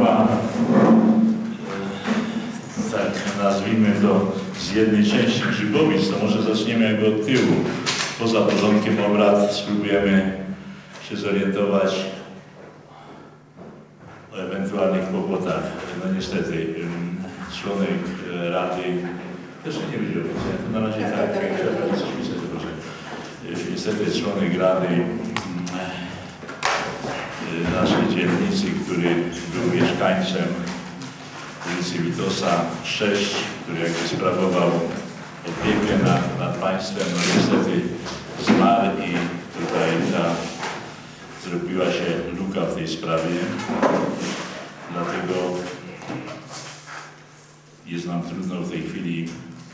ma, tak nazwijmy to, z jednej części Grzybowic, to może zaczniemy jakby od tyłu. Poza porządkiem obrad spróbujemy się zorientować o ewentualnych kłopotach. No niestety członek Rady, też nie będzie oficjalnie, to na razie tak, coś pisać, proszę. Niestety członek Rady naszej dzielnicy, który był mieszkańcem ulicy Witosa 6, który jakby sprawował opiekę nad państwem, no niestety zmarł i tutaj zrobiła się luka w tej sprawie. Dlatego jest nam trudno w tej chwili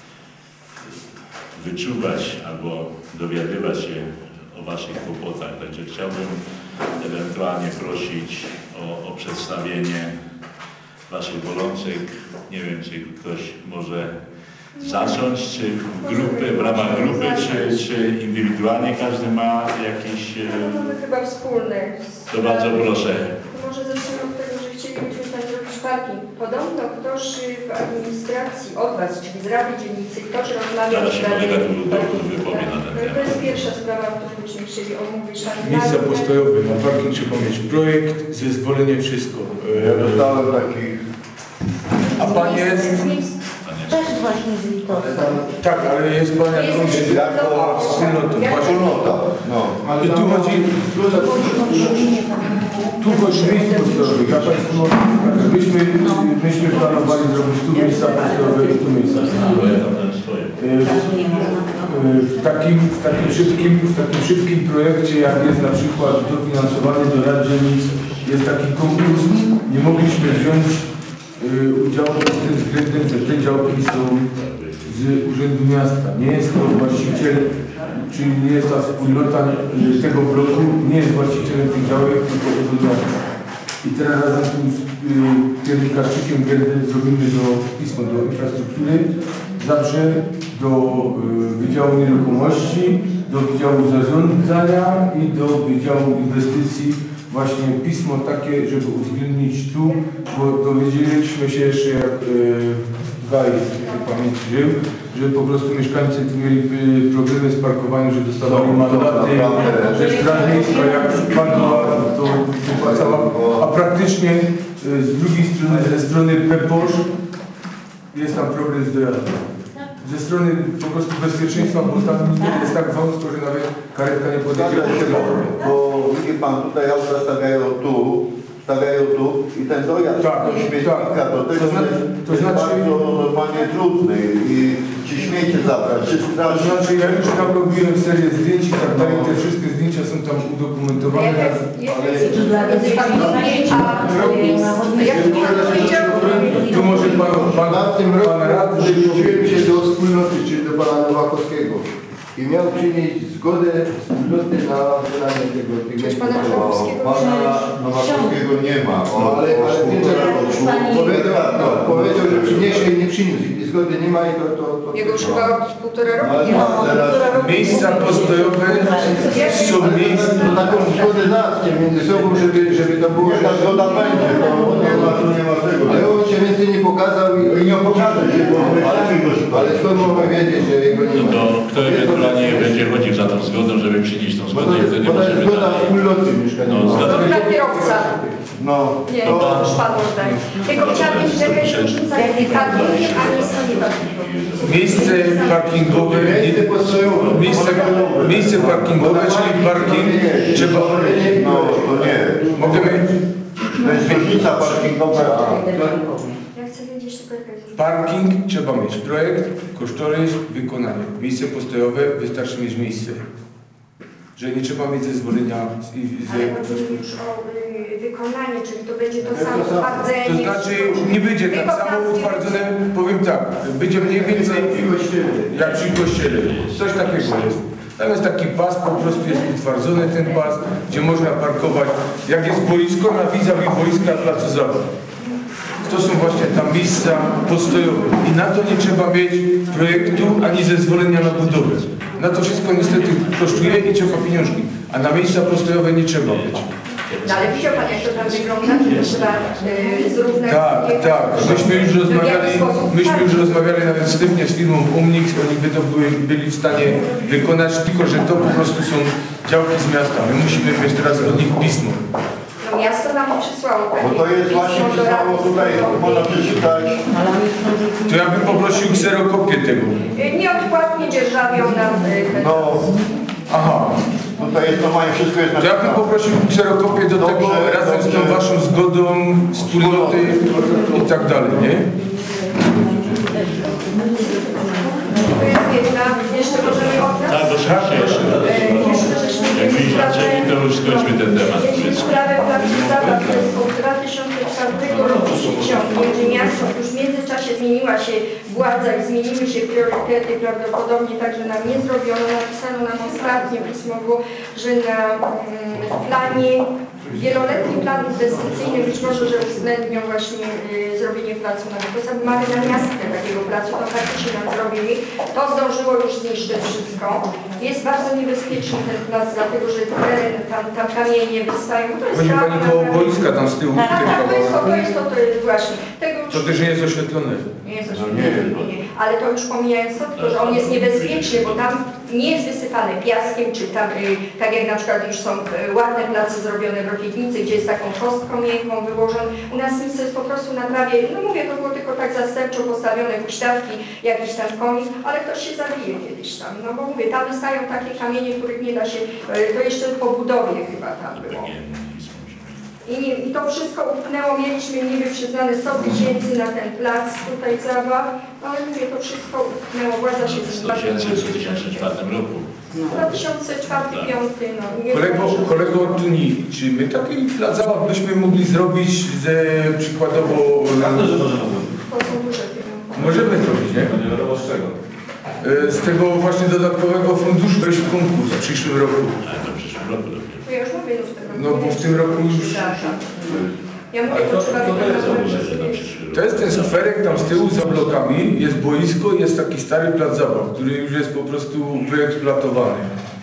wyczuwać albo dowiadywać się o waszych kłopotach. Także chciałbym ewentualnie prosić o przedstawienie waszych bolączek. Nie wiem, czy ktoś może zacząć, czy w ramach grupy, czy indywidualnie każdy ma jakiś... No, mamy chyba wspólne. To bardzo proszę. Może zacznę od tego, że chcielibyśmy Pani zrobić parking. Podobno ktoś w administracji od Was, czyli z Rady Dzielnicy, ktoś rozmawiał... Zaraz się kolega tu wypowie na ten temat. To jest pierwsza sprawa, którą byśmy chcieli omówić. Miejsca postojowe, na parking trzeba mieć projekt, zezwolenie, wszystko. Ja dostałem taki... A Pan jest? Też właśnie z Witosa. Tak, ale jest Pan jakąś wspólnotą. No, ale I tu chodzi... Tu chodzi o miejsca postojowe. Ja Państwu myśmy planowali zrobić tu miejsca postojowe i tu miejsca postojowe. W takim szybkim projekcie, jak jest na przykład dofinansowany do rad dzielnic, jest taki konkurs, nie mogliśmy wziąć udziału pod tym względem, że te działki są z Urzędu Miasta. Nie jest to właściciel, czyli nie jest ta wspólnota tego bloku, nie jest właścicielem tych działek, tylko Urząd Miasta. I teraz razem z kierownikiem Gerdem zrobimy pismo do infrastruktury, zawsze do Wydziału Nieruchomości, do Wydziału Zarządzania i do Wydziału Inwestycji właśnie pismo takie, żeby uwzględnić tu, bo dowiedzieliśmy się jeszcze jak Gaj pamięci żył, że po prostu mieszkańcy tu mieli problemy z parkowaniem, że dostawali mandaty, że Straż Miejska jak padła, to wypłacała, a praktycznie z drugiej strony, ze strony Peposz jest tam problem z dojazdem. Ze strony po prostu bezpieczeństwa, bo tam jest tak wąsko, że nawet karetka nie podejdzie do tego. Bo widzi Pan, tutaj auta stawiają tu i ten dojazd do śmietnika to też jest bardzo normalnie trudny i ci śmiecie zabrać, czy straż... To znaczy ja już tam robiłem serię zdjęć i tak dalej, te wszystkie zdjęcia są tam udokumentowane. Tu może pan radny Zwróciłem się do wspólnoty, czyli do pana Nowakowskiego i miał przynieść zgodę wspólnoty na wydanie tego Pana Nowakowskiego nie ma, ale powiedział, że przyniesie i nie przyniósł i zgody nie ma i to... Jego już chyba półtora roku nie ma. miejsca postojowe są miejsca... Taką zgodę załatwcie między sobą, żeby to było... Ta zgoda będzie, to nie ma tego. Ale on się więcej nie pokazał i nie pokaże się, ale skąd mogę wiedzieć, że jego nie ma? To kto ewentualnie będzie chodził za tą zgodą, żeby przynieść tą zgodę i wtedy Bo to jest możemy zgoda wspólnoty mieszkaniowej. Dobra kierowca. No. Nie, to już Pan oddaje. Tylko chciałabym wiedzieć, jaka jest różnica między parkingiem, a miejscami parkingowym. Miejsce parkingowe, miejsce parkingowe, czyli parking trzeba... No, to nie. Możemy... To jest różnica parkingowa. Ja chcę wiedzieć tylko jaka jest różnica. Parking trzeba mieć projekt, kosztorys, wykonanie. Miejsce postojowe wystarczy mieć miejsce. Że nie trzeba mieć zezwolenia Ale chodzi już o wykonanie, czyli to będzie to samo utwardzenie. To znaczy nie będzie tak samo utwardzone, powiem tak, będzie mniej więcej jak przy kościele. Coś takiego jest. Tam jest taki pas, po prostu jest utwardzony ten pas, gdzie można parkować, jak jest boisko, na vis-a-vis boiska placu zabaw. To są właśnie tam miejsca postojowe i na to nie trzeba mieć projektu ani zezwolenia na budowę. Na to wszystko niestety kosztuje i trzeba pieniążki, a na miejsca postojowe nie trzeba mieć. No ale widział Pan, jak to tam wygląda, że trzeba zrównać... Tak. Myśmy już rozmawiali nawet sztywnie z firmą Umnix, oni by to byli w stanie wykonać, tylko że to po prostu są działki z miasta. My musimy mieć teraz od nich pismo. No miasto nam przysłało. Bo to jest właśnie przysłało tutaj, można przeczytać. To ja bym poprosił kserokopię tego. Nieodpłatnie dzierżawią nam... No, Aha. tutaj jest normalnie, wszystko jest To ja bym napisane. poprosił kserokopię do tego razem z tą waszą zgodą, wspólnoty i tak dalej, nie? To jest jedna, jeszcze możemy odnieść? Tak, bo jeszcze jak mi zaczęli, to już skończmy ten temat. Mieliśmy sprawę placu zabaw, to jest od 2004 roku między miastem. Już w międzyczasie zmieniła się władza i zmieniły się priorytety. Prawdopodobnie także nam nie zrobiono. Napisano nam ostatnie pismo było, że na planie, wieloletni plan inwestycyjny być może, że uwzględnią właśnie zrobienie placu nowego. Mamy na miastkę takiego placu, to faktycznie nam zrobili. To zdążyło już zniszczyć wszystko. Jest bardzo niebezpieczny ten plac, dlatego że teren, tam kamienie wystają. To jest Chodzi Pani koło boiska tam z tyłu. To jest właśnie. Tego już To też nie jest oświetlone. nie jest oświetlone, nie. Ale to już pomijając to, tylko że on jest niebezpieczny, bo tam nie jest wysypany piaskiem, czy tam, tak jak na przykład już są ładne place zrobione w Rokietnicy, gdzie jest taką kostką miękką wyłożone. U nas nic jest po prostu na trawie, no mówię, to było tylko tak zastępczo postawione huśtawki, jakiś tam konik, ale ktoś się zabije kiedyś tam, no bo mówię, tam wystają takie kamienie, których nie da się, to jeszcze po budowie chyba tam było. I to wszystko upchnęło, mieliśmy niby przyznane 100 000 na ten plac tutaj zabaw, ale mówię, to wszystko upchnęło, władza się 100 000 w 2004 roku. 2004-2005, no. Kolego Tuni, czy my taki plac zabaw byśmy mogli zrobić ze przykładowo... To są duże pieniądze. Możemy zrobić, nie? Nie wiadomo z czego. Z tego właśnie dodatkowego funduszu wejść w konkurs w przyszłym roku. Ale to w przyszłym roku dopiero. To ja już mówię, że w tym roku. No bo w tym roku już... Ja mówię, to trzeba To jest ten skwerek tam z tyłu za blokami, jest boisko i jest taki stary plac zabaw, który już jest po prostu wyeksploatowany.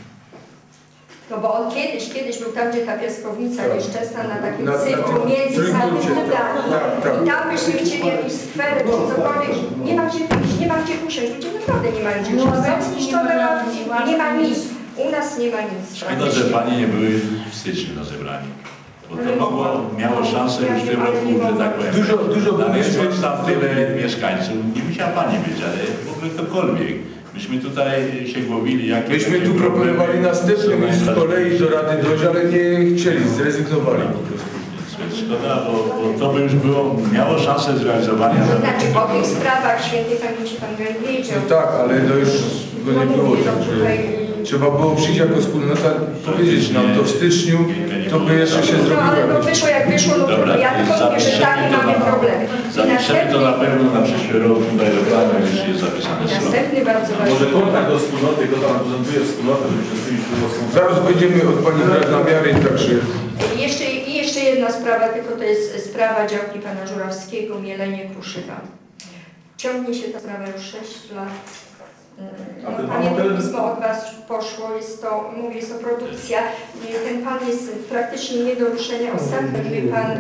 No bo on kiedyś był tam, gdzie ta piaskownica nieszczesna na takim Na cyklu tym między samymi trójkącie, tak. I tam byśmy chcieli jakiś skwerek czy cokolwiek. Nie ma gdzie wyjść, nie ma gdzie usiąść. Ludzie naprawdę nie mają gdzie usiąść. Są zniszczone, nie ma nic. U nas nie ma nic. Szkoda, że Panie nie były w styczniu na zebraniu. Bo to miało szansę już w tym roku, że tak powiem. Dużo Znaleźć tam tyle mieszkańców. Nie musiała Pani być, ale w ogóle ktokolwiek. Myśmy tutaj się głowili, jakie... Myśmy tu proponowali następny z kolei do Rady dojść, ale nie chcieli, zrezygnowali po prostu. Więc szkoda, bo to by już miało szansę zrealizowania. To znaczy po tych sprawach świętej pamięci Pan wiedział. No tak, ale to już go nie było, także trzeba było przyjść jako wspólnota, powiedzieć nam to w styczniu, to by jeszcze się No ale zrobiło. to wyszło jak wyszło, no Dobra, ja tylko mówię, że takie mamy problemy. Zapiszemy to na pewno na przyszły rok, tutaj do planu już jest zapisane słów. Następny bardzo Może ważny. kontakt do wspólnoty, kto tam reprezentuje wspólnotę, żeby wszyscy już było Zaraz będziemy od Pani brać namiary, także... Jeszcze jedna sprawa, tylko to jest sprawa działki Pana Żurawskiego, Mielenie Kruszywa. Ciągnie się ta sprawa już 6 lat. Pamiętam, pismo od Was poszło, jest to, mówię, jest to produkcja. Ten Pan jest praktycznie nie do ruszenia. Ostatnio by Pan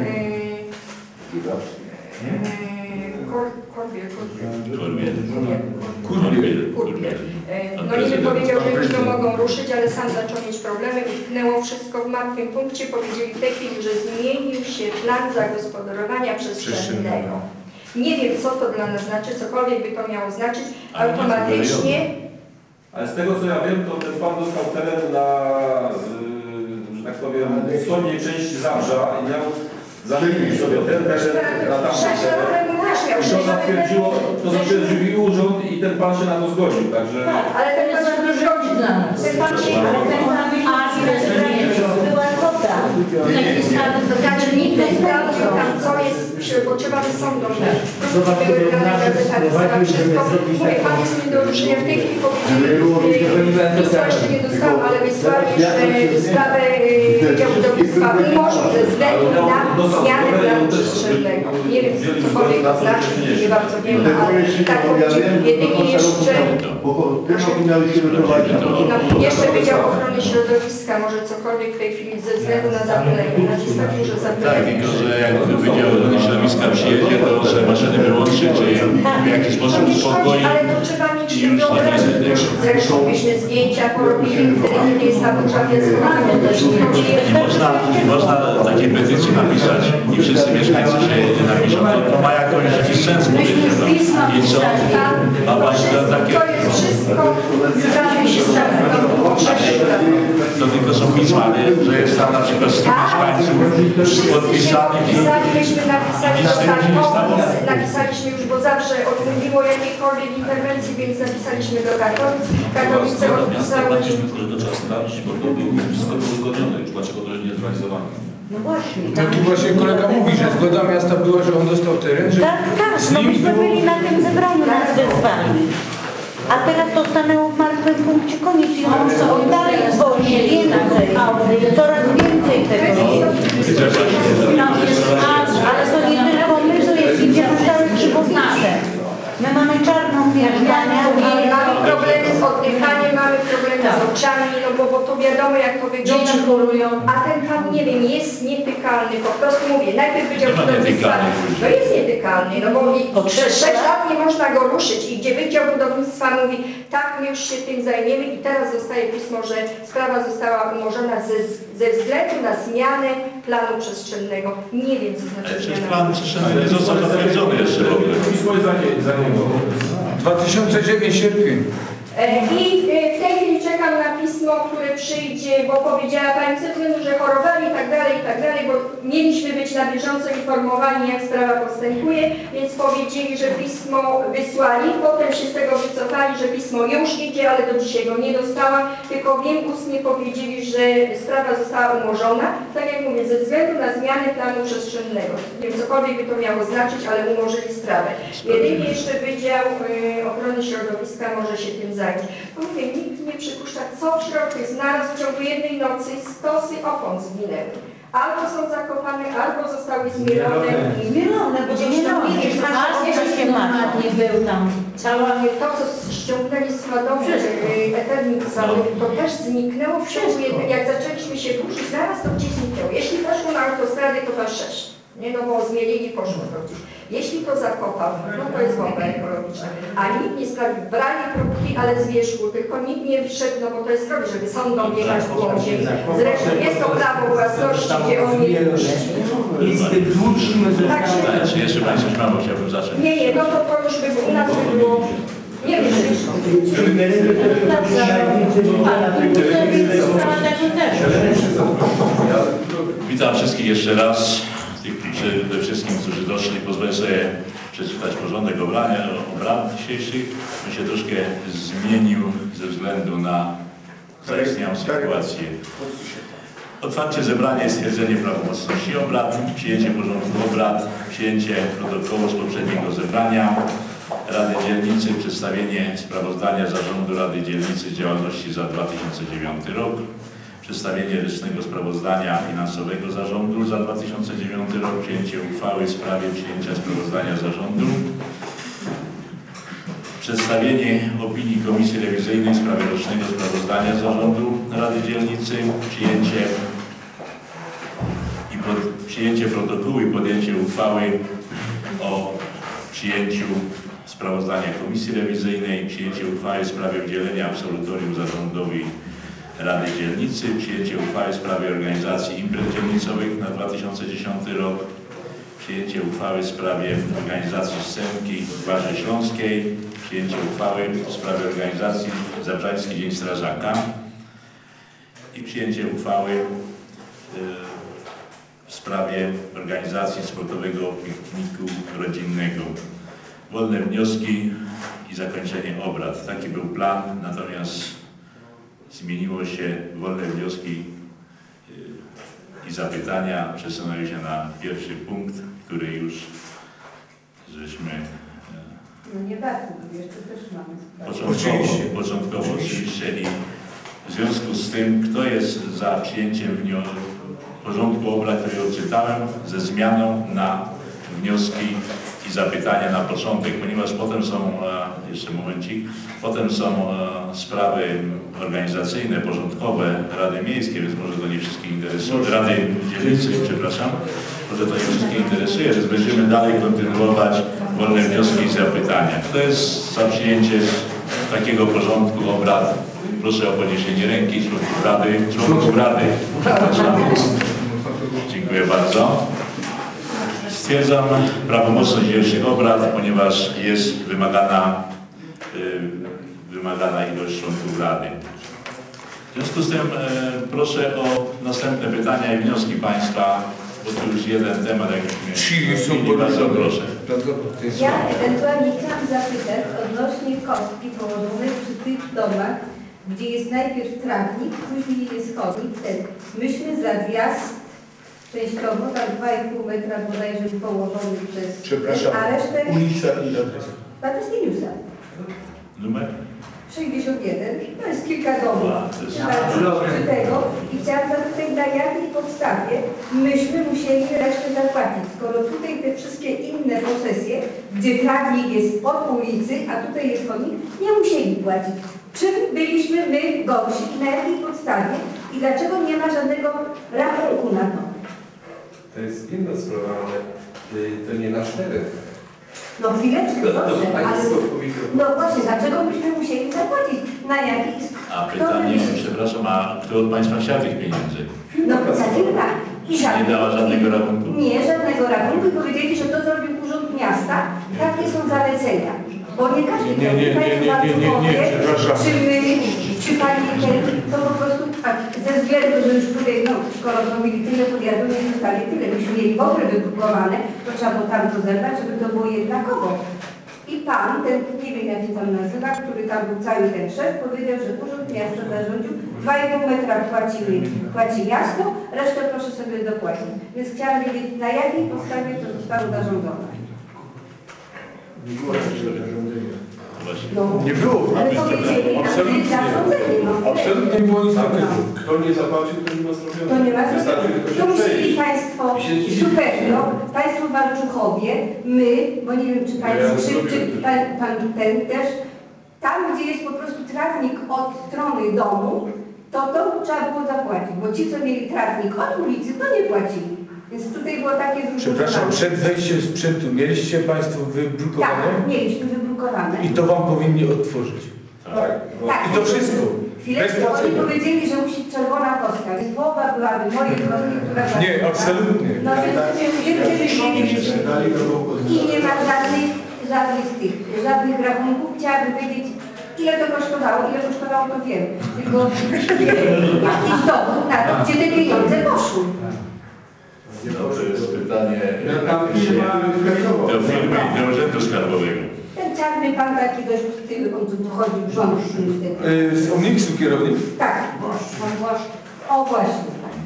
Kurbiel. No niby powiedział, że już to mogą ruszyć, ale sam zaczął mieć problemy, utknęło wszystko w martwym punkcie. Powiedzieli w tej chwili, że zmienił się plan zagospodarowania przestrzennego. Nie wiem, co to dla nas znaczy, cokolwiek by to miało znaczyć, automatycznie... Ale z tego co ja wiem, to ten pan dostał teren na, że tak powiem, wschodniej części Zabrza i miał zamienić sobie ten teren na tamten teren. To zatwierdził urząd i ten pan się na to zgodził, także... Ale ten pan się nie zgodził dla nas. Ten pan się... Była kota. To znaczy nikt nie sprawdził tam, co jest, bo trzeba by sądą dać. Były dane gazetami, wszystko. Mówię, pan jest nie do ruszenia. W tej chwili powiedzieli, pisma jeszcze nie dostałam, ale wysłali sprawę Wydziału Budownictwa. Umorzą ze względu na zmianę planu przestrzennego. Nie wiem, cokolwiek to znaczy, nie bardzo wiem, ale tak powiedzieli. Jedynie jeszcze... miały się wyprowadzić. No, jeszcze Wydział Ochrony Środowiska może cokolwiek w tej chwili ze względu na zapylenie, naciskać muszę Tak, zapylenie. tylko że jak Wydział Ochrony Środowiska przyjedzie, to że maszyny wyłączy, czy w jakiś sposób uspokoi. Ale to trzeba mieć I już nie wyobraźnię. będzie. Zresztą byśmy zdjęcia porobili, wtedy jest ta potrzeba Można takie petycje napisać i wszyscy mieszkańcy się napiszą. To ma jakiś sens, podejrzewam. I co? A właśnie takie... To jest wszystko, zgadza się z To tylko są pisma, nie? Że jest tam na przykład 100 mieszkańców podpisanych i... Napisaliśmy już, bo zawsze odmówiło jakiejkolwiek interwencji, więc napisaliśmy do Katowic. Katowice odpisały... Który to czas dać, bo to wszystko było uzgodnione już, dlaczego to nie jest zrealizowane. No właśnie. No tu właśnie kolega mówi, że zgoda miasta była, że on dostał teren, że Tak, z no nim myśmy było... byli na tym zebraniu nas wezwali. A teraz to stanęło w martwym punkcie, koniec i on dalej dzwoni, więcej, coraz więcej tego jest. Ale to nie tylko my, to jest idziemy całe Krzywowice. My mamy czarną mieszkania i Mamy problemy z oddychaniem, mamy problemy z oczami, no bo to wiadomo jak to wygląda. A ten pan, nie wiem, jest nietykalny, po prostu mówię, najpierw Wydział Budownictwa, no jest nietykalny, no bo przez 6 lat nie można go ruszyć i gdzie Wydział Budownictwa mówi, tak, my już się tym zajmiemy i teraz zostaje pismo, że sprawa została umorzona ze względu na zmianę planu przestrzennego. Nie wiem, co znaczy Ale przecież zmiana. plan przestrzenny nie został zatwierdzony jeszcze w ogóle. Pismo jest za niego. 2009 sierpień. I w tej chwili czekam na pismo, które przyjdzie, bo powiedziała Pani ze względu, że chorowali i tak dalej, bo mieliśmy być na bieżąco informowani, jak sprawa postępuje, więc powiedzieli, że pismo wysłali, potem się z tego wycofali, że pismo już idzie, ale do dzisiaj go nie dostałam, tylko wiem, ustnie powiedzieli, że sprawa została umorzona, tak jak mówię, ze względu na zmianę planu przestrzennego. Nie wiem, cokolwiek by to miało znaczyć, ale umorzyli sprawę. Jedynie jeszcze Wydział Ochrony Środowiska może się tym zająć. No mówię, nikt nie przypuszcza, co w środku jest. Naraz w ciągu jednej nocy stosy opon zginęły. Albo są zakopane, albo zostały zmielone. zmielone, bo Gdzieś tam nie wiem, nie normalnie był tam. Cała to, co ściągnęli składowe, Eternit cały, to też zniknęło w ciągu jednej. Jak zaczęliśmy się burzyć, naraz to gdzieś zniknęło. Jeśli weszło na autostradę, to was 6. Nie, no bo zmielili i poszło to gdzieś. Jeśli to zakopał, no to jest bomba ekologiczna. A nikt nie sprawił, brali próbki, ale z wierzchu, tylko nikt nie wszedł, no bo to jest robi, żeby sądą biegać w błądzie. Zresztą jest to prawo własności, gdzie on nie puści. Także, Ale czy jeszcze Państwo już mało chciałbym zacząć? nie, no to już by było, u nas by było, nie wiem, Witam wszystkich jeszcze raz. Tych przede wszystkim, którzy doszli, pozwolę sobie przeczytać porządek obrad dzisiejszych. On się troszkę zmienił ze względu na zaistniałą sytuację. Otwarcie zebrania, stwierdzenie prawomocności obrad, przyjęcie porządku obrad, przyjęcie protokołu z poprzedniego zebrania Rady Dzielnicy, przedstawienie sprawozdania Zarządu Rady Dzielnicy z działalności za 2009 rok, przedstawienie rocznego sprawozdania finansowego Zarządu za 2009 rok, przyjęcie uchwały w sprawie przyjęcia sprawozdania Zarządu, przedstawienie opinii Komisji Rewizyjnej w sprawie rocznego sprawozdania Zarządu Rady Dzielnicy, przyjęcie protokołu i podjęcie uchwały o przyjęciu sprawozdania Komisji Rewizyjnej, przyjęcie uchwały w sprawie udzielenia absolutorium zarządowi Rady Dzielnicy, przyjęcie uchwały w sprawie organizacji imprez dzielnicowych na 2010 rok, przyjęcie uchwały w sprawie organizacji scenki w Gwarze Śląskiej, przyjęcie uchwały w sprawie organizacji Zabrzański Dzień Strażaka i przyjęcie uchwały w sprawie organizacji sportowego pikniku rodzinnego. Wolne wnioski i zakończenie obrad. Taki był plan, natomiast zmieniło się, wolne wnioski i zapytania przesunęły się na pierwszy punkt, który już żeśmy No nie bardzo, jeszcze też mamy. początkowo oczywiście i w związku z tym, kto jest za przyjęciem porządku obrad, który odczytałem, ze zmianą na wnioski i i zapytania na początek, ponieważ potem są, jeszcze momencik, potem są sprawy organizacyjne, porządkowe Rady Miejskiej, więc może to nie wszystkich interesuje, Rady Dzielnicy, przepraszam, może to nie wszystkich interesuje, więc będziemy dalej kontynuować wolne wnioski i zapytania. To jest za przyjęcie takiego porządku obrad. Proszę o podniesienie ręki członków Rady. Dziękuję bardzo. Stwierdzam prawomocność dzisiejszych obrad, ponieważ jest wymagana ilość członków Rady. W związku z tym proszę o następne pytania i wnioski Państwa, bo tu już jeden temat, jak są bardzo proszę. Ja ewentualnie chciałam zapytać odnośnie kostki położonej przy tych domach, gdzie jest najpierw trawnik, później jest chodnik. Myśmy za wjazd częściowo, tam 2,5 metra bodajże położony przez... Przepraszam, a resztę... ulica i adres. Patryckieniusa. Numer? 61, to jest kilka domów przy tego i chciałam zapytać, na jakiej podstawie myśmy musieli resztę zapłacić, skoro tutaj te wszystkie inne posesje, gdzie trawnik jest od ulicy, a tutaj jest chodnik, nie musieli płacić. Czym byliśmy my gorsi i na jakiej podstawie i dlaczego nie ma żadnego rachunku na to? To jest inna sprawa, ale to nie nasz teren. No chwileczkę, proszę, ale... No właśnie, dlaczego byśmy musieli zapłacić? Na jakich... A pytanie, przepraszam, a kto od Państwa chciał tych pieniędzy? No firma. I Nie dała żadnego rachunku? Nie, żadnego rachunku i powiedzieli, że to zrobił Urząd Miasta. Takie są zalecenia. Bo nie każdy przepraszam. czy pani to po prostu ze względu, że już tutaj, no, skoro zrobili tyle podjazdu, nie zostali tyle. Myśmy mieli w ogóle wybrukowane, to trzeba było tam to zerwać, żeby to było jednakowo. I pan, ten, nie wiem jak się tam nazywa, który tam był cały ten szef, powiedział, że Urząd Miasta zarządził, 2,5 metra płaci miasto, resztę proszę sobie dopłacić. Więc chciałam wiedzieć, na jakiej podstawie to zostało zarządzone. Nie było takiego zarządzenia. No, Nie było. ale powiedzieli, Absolutnie nie było nic takiego. Kto nie zapłacił, to nie ma zrobione. to nie ma Wystarczy sensu. tylko To się musieli przejść. Państwo, Superno, Państwo Walczuchowie, my, bo nie wiem czy Państwo, czy pan ten też, tam gdzie jest po prostu trawnik od strony domu, to trzeba było zapłacić, bo ci co mieli trawnik od ulicy, to nie płacili. Więc tutaj było takie zróżnicowanie. Przepraszam, przed wejściem sprzętu mieliście Państwo wybrukowane? Tak, mieliśmy wybrukowane. I to Wam powinni odtworzyć. Tak. Tak. I to wszystko. Chwileczkę, oni powiedzieli, że musi czerwona kostka, więc połowa byłaby moje kostki, która... Nie, absolutnie. No więc i nie ma żadnych rachunków. Chciałabym wiedzieć, ile to kosztowało, to wiem. Tylko jakiś dowód na to, gdzie te pieniądze poszły. Dobrze, jest pytanie Do do firmy i do Urzędu Skarbowego. Ten czarny pan taki dość tyły, on tu chodził rząd niestety. Z Omniksu kierownik? Tak, o właśnie.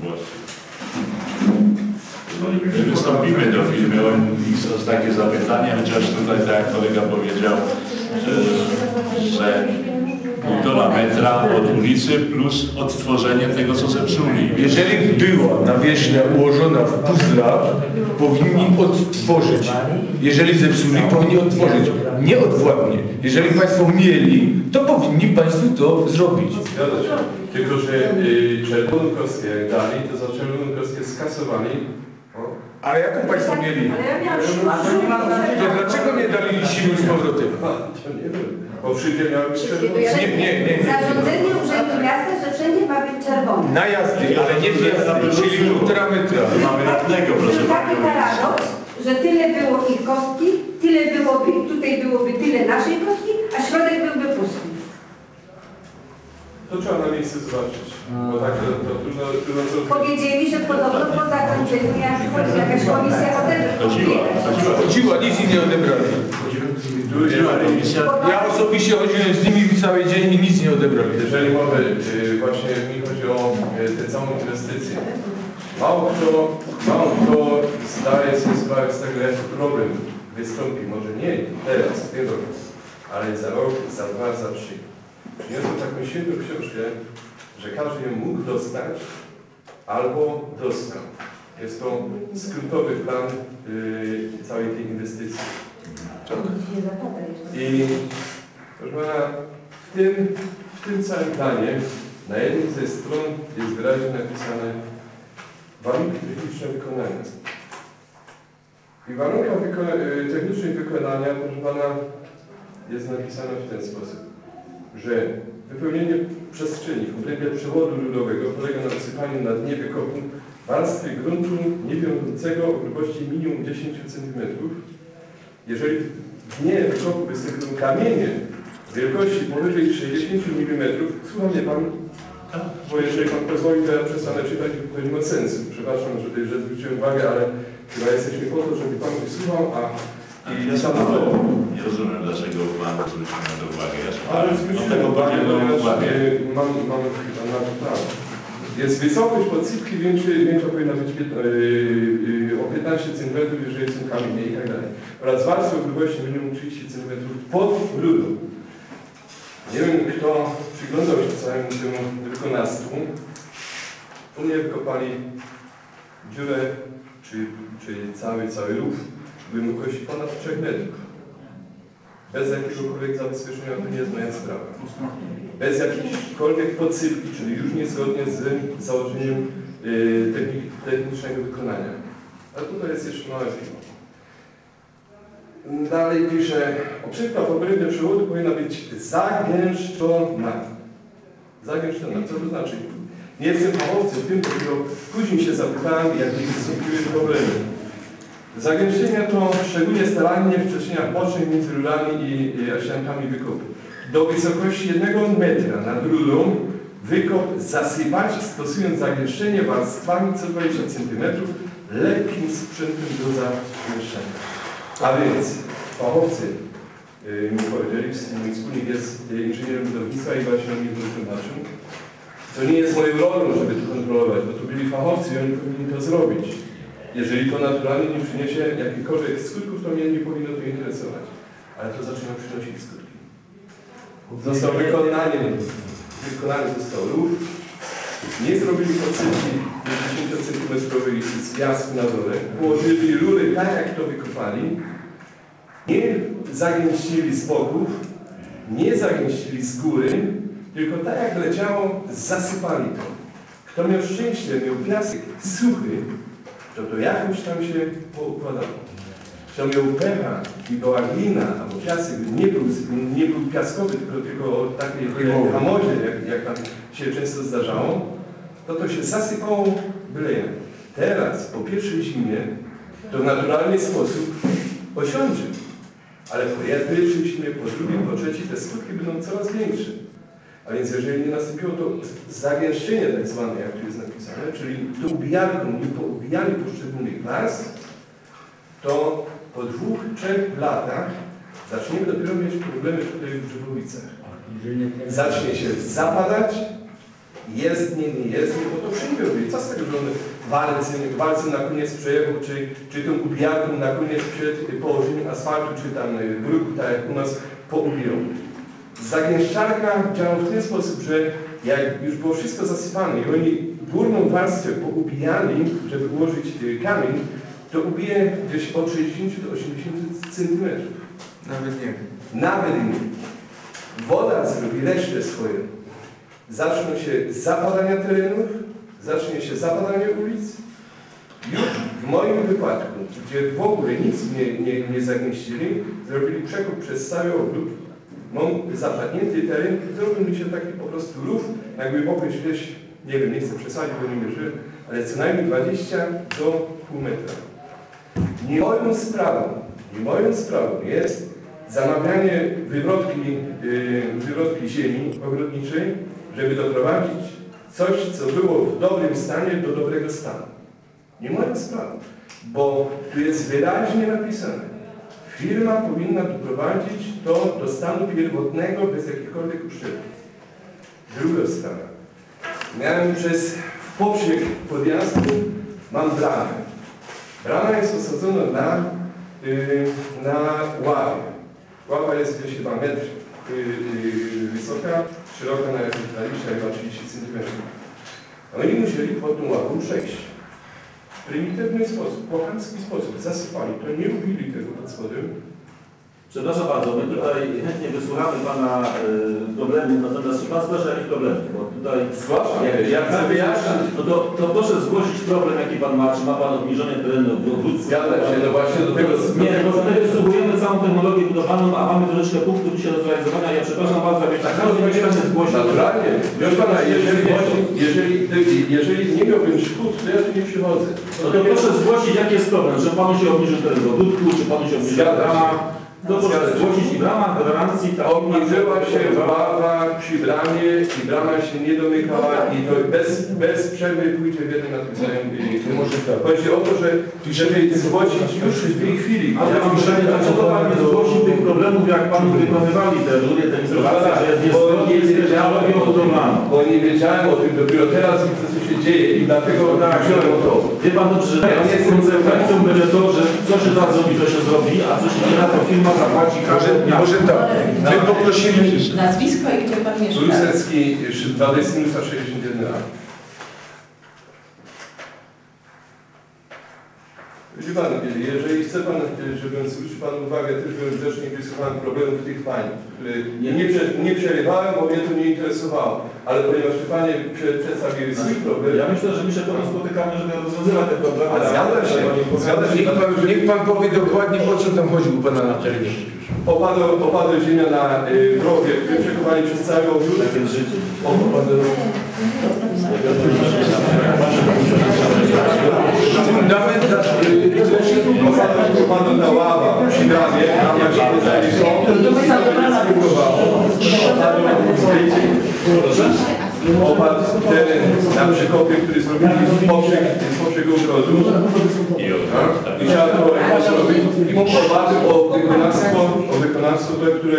Wystąpimy do firmy, są takie zapytania, chociaż tutaj, tak jak kolega powiedział, że 1,5 metra od ulicy plus odtworzenie tego, co zepsuli. Jeżeli była nawierzchnia ułożona w puzzlach, powinni odtworzyć. Jeżeli zepsuli, powinni odtworzyć. Nieodwładnie. Jeżeli Państwo mieli, to powinni Państwo to zrobić. Zgadza się. Tylko, że czerwoną kostkę jak dali, to za czerwoną kostkę skasowali. Ale jaką Państwo mieli? Ale ja miałam To dlaczego nie dali siły z powrotem? To nie wiem, bo wszędzie miały być czerwone. Nie. Zarządzenie Urzędu Miasta, że wszędzie ma być czerwony. Na jazdy, ale nie wjazdy, czyli 1,5 metra. Mamy radnego, proszę Taki Panią. paradoks, że tyle było ich kostki, tyle byłoby, tutaj byłoby tyle naszej kostki, a środek byłby pusty. To trzeba na miejscu zobaczyć. Bo tak to trudno zrobić. Powiedzieli, że podobno po zakończeniu jakaś komisja Chodziła, nic im nie odebrali. Ja osobiście chodziłem z nimi cały dzień i nic nie odebrali. Jeżeli mamy, właśnie mi chodzi o tę całą inwestycję. Mało kto zdaje sobie sprawę z tego, jaki problem wystąpi. Może nie teraz, w tym roku, ale za rok, za 2, za 3. Przyniosłem taką silną książkę, że każdy ją mógł dostać albo dostał. Jest to skrótowy plan całej tej inwestycji. Nie zapada jeszcze. I proszę pana, w tym całym planie na jednej ze stron jest wyraźnie napisane warunki techniczne wykonania. I w warunkach technicznych wykonania, proszę pana, jest napisane w ten sposób, że wypełnienie przestrzeni w obrębie przewodu rurowego polega na wysypaniu na dnie wykopu warstwy gruntu niewiążącego o grubości minimum 10 cm. Jeżeli w dnie wykopu wysypią kamienie wielkości powyżej 60 mm, słucha mnie pan? Bo jeżeli pan pozwoli, to ja przestanę czytać, bo to nie ma sensu. Przepraszam, że zwróciłem uwagę, ale chyba jesteśmy po to, żeby pan wysłuchał, Ja sam nie rozumiem, dlaczego pan zwrócił na to uwagę. Ale zwróciłem uwagę, mam chyba na to prawo. Jest wysokość podsypki większa powinna być o 15 cm, jeżeli są kamienie i tak dalej. Oraz warstwa o grubości minimum 30 cm pod rurą. Nie wiem, kto przyglądał się całemu temu wykonawstwu. U mnie wykopali dziurę, czy cały rów głębokości ponad 3 metrów. Bez jakiegokolwiek zabezpieczenia to nie jest moja sprawa. Bez jakiejkolwiek podsypki, czyli już niezgodnie z założeniem technicznego wykonania. A tutaj jest jeszcze małe piwo. Dalej pisze, obsypka w obrębie przewodu powinna być zagęszczona. Zagęszczona, co to znaczy? Nie jestem fachowcem w tym, dopiero później się zapytałem, jakie wystąpiły problemy. Zagęszczenia to szczególnie starannie w przestrzeniach bocznych między rurami i ściankami wykopu. Do wysokości 1 metra nad rurą wykop zasypać, stosując zagęszczenie warstwami co 20 cm lekkim sprzętem do zagęszczenia. A więc fachowcy mi powiedzieli, mój wspólnik jest inżynierem budownictwa i właśnie na mnie wytłumaczył. To nie jest moją rolą, żeby to kontrolować, bo to byli fachowcy i oni powinni to zrobić. Jeżeli to naturalnie nie przyniesie jakichkolwiek skutków, to mnie nie powinno to interesować. Ale to zaczyna przynosić skutki. Został wykonany został rów. Nie zrobili podsypki 10 cm z piasku na dole. Położyli rury tak, jak to wykopali. Nie zagęścili z boków, nie zagęścili z góry, tylko tak jak leciało, zasypali to. Kto miał szczęście, miał piasek suchy, to jakoś tam się poukładało. Kto miał pecha i była glina, albo piasek nie był piaskowy, tylko o takiej hamozie, jak tam się często zdarzało, to się zasypało byle jak. Teraz, po pierwszej zimie, to w naturalny sposób osiądzie. Ale po pierwszej zimie, po drugiej, po trzeciej, te skutki będą coraz większe. A więc jeżeli nie nastąpiło to zagęszczenie tak zwane, jak tu jest napisane, czyli to ubijarką nie poubijali poszczególnych warstw, to po 2-3 latach zaczniemy dopiero mieć problemy tutaj w Grzybowicach. Zacznie się zapadać, jest, nie, bo to wszędzie robi. Co z tego, że walcem na koniec przejechał, czy tą ubijarką na koniec przed położeniem asfaltu, czy tam bruku, tak jak u nas, poubijał. Zagęszczarka działa w ten sposób, że jak już było wszystko zasypane i oni górną warstwę poubijali, żeby ułożyć kamień, to ubije gdzieś od 60 do 80 cm. Nawet nie. Nawet nie. Woda zrobi resztę swoją. Zaczną się zapadania terenów, zacznie się zapadanie ulic. Już w moim wypadku, gdzie w ogóle nic nie zagęścili, zrobili przekop przez cały ogród. Mam zapadnięty teren, zrobił mi się taki po prostu rów, na głębokość gdzieś, nie wiem, nie chcę przesadzić, bo nie mierzyłem, ale co najmniej 20 do pół metra. Nie moją sprawą jest zamawianie wywrotki ziemi ogrodniczej, żeby doprowadzić coś, co było w dobrym stanie, do dobrego stanu. Nie moją sprawą, bo tu jest wyraźnie napisane. Firma powinna doprowadzić to do stanu pierwotnego bez jakichkolwiek uszczerbków. Druga sprawa. Miałem w poprzek podjazdu, mam bramę. Brama jest osadzona na ławie. Ława jest gdzieś chyba metr wysoka, szeroka na jakieś 20 chyba 30 cm. Oni musieli pod tą ławą przejść. W prymitywny sposób, po chamski sposób zasypali to, nie ubili tego pod spodem Przepraszam bardzo, my tutaj chętnie wysłuchamy Pana problemów, natomiast czy Pan zgłasza jakiś problem? Bo tutaj Zgłaszam. jak chcę wyjaśnić, no to proszę zgłosić problem, jaki Pan ma. Czy ma Pan obniżenie terenu wództwa? Zgadza się, no właśnie do tego... Nie, bo tutaj wysługujemy całą technologię budowaną, a mamy troszeczkę punktów dzisiaj do zrealizowania. Ja przepraszam bardzo, jak tak każdy będzie się zgłosić. Naturalnie. Proszę Pana, jeżeli nie miałbym szkód, to ja tu nie przychodzę. No to proszę zgłosić, jaki jest problem, że Panu się obniżył teren wództwa, czy Panu się obniżył brama. To proszę zgłosić i w ramach gwarancji... Obniżyła się barwa przy bramie i brama się nie domykała i to bez przerwy pójdzie w jednym na tym samym Chodzi o to, że żeby zgłosić już w tej chwili. Ale ja mam pytanie, dlaczego Pan nie zgłosił tych problemów, jak Panu wykonywali te rury, te instalacje, że jest niezgodnie z technologią budowlaną? Bo nie wiedziałem o tym, dopiero teraz widzę, co się dzieje i dlatego wziąłem o to. Wie Pan dobrze, że ja nie konsekwencją będzie to, że co się da zrobić, to się zrobi, a co się nie da, to firma zapłaci każdego dnia. Może tak. My poprosili... Nazwisko i gdzie Pan mieszka? Rusecki, Władysław minusa 61A. Widzi Pan, jeżeli chce Pan, żebym zwrócił Panu uwagę, też grzeczniej wysłuchałem problemów tych pań, które nie przerywałem, bo mnie to nie interesowało. Ale ponieważ te Panie przedstawiły swój problem... Ja myślę, że my się potem spotykamy, żeby rozwiązywać te problemy. Zgadza się. Niech Pan powie dokładnie, o co tam chodzi u Pana na terenie. Opadła ziemia na rowie, które przekopali przez cały ogród. Opadła na ława przy bramie, opadł teren na przekopie, który zrobili z poprzek ogrodu. I trzeba to zrobić. I obawy o wykonawstwo, które